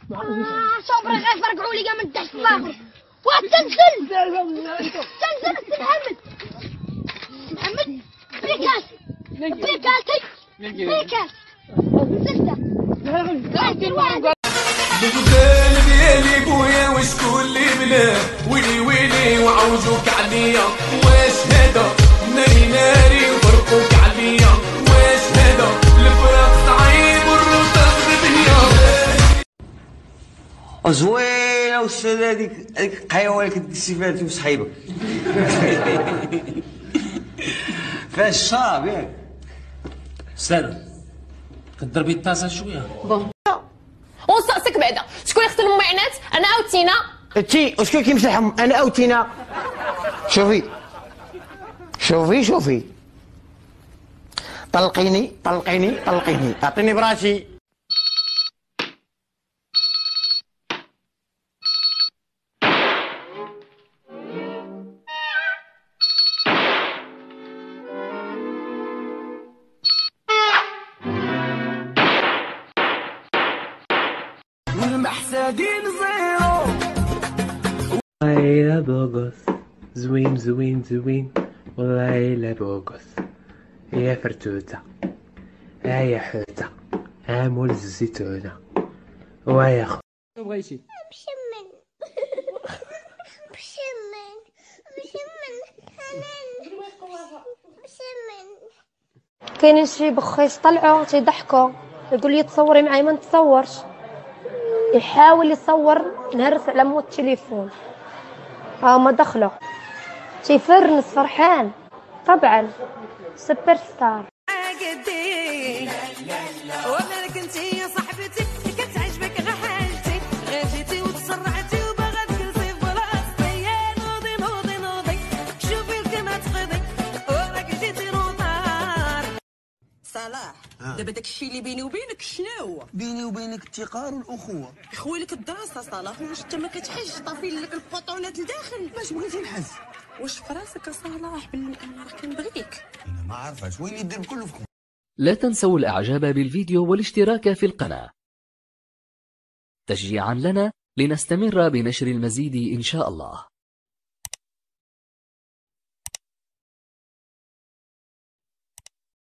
صبري غير فرقعوا لي من تحت الفاخر وتنزل تنزل محمد بريكالتي زلده بغزال ديالي بويا وشكون اللي بلاه ويلي ويلي وعوجوك عليا واش هذا ناري ناري وفرقوك عليا واش هذا الفراق صعيب والرصاص غبية زوينه والساده هذيك القهيوه اللي كتكسي فيها انت وصحيبك فيها الشراب ياك استاذ كضربي الطاسه شويه ونسقسك بعدا شكون يغسل المعينات انا او تينا تي وشكون كيمسحهم انا او تينا شوفي طلقيني اعطيني براسي والمحسادين زيرو والله بوغوس زوين والله لا بوغوس يا فرتوتة يا حوتة مول الزيتونة ويا خو بشمن كاينين شي بخيس طلعوا تيضحكوا يقول لي تصوري معايا ما نتصورش يحاول يصور نهرس على مود التليفون هما دخلوا تيفرنس فرحان طبعا سوبر ستار وانا كنتي يا صاحبتي كتعجبك غير حالتي غير جيتي وتسرعتي وباغا تجلسي في بلاصتي يا نوضي شوفي الكلمه تقضي وراك جيتي نوضار صلاح دابا داكشي اللي بيني وبينك شنو هو؟ بيني وبينك التقار والاخوه خويلك الدراسه صلاح واش انت ما كتحش طافي لك البطونات لداخل باش بغيتي نحس واش في راسك صلاح باللي انا راه كنبغيك انا ما عارفاش وين يدير بكل فخور. لا تنسوا الإعجاب بالفيديو والاشتراك في القناة تشجيعا لنا لنستمر بنشر المزيد إن شاء الله.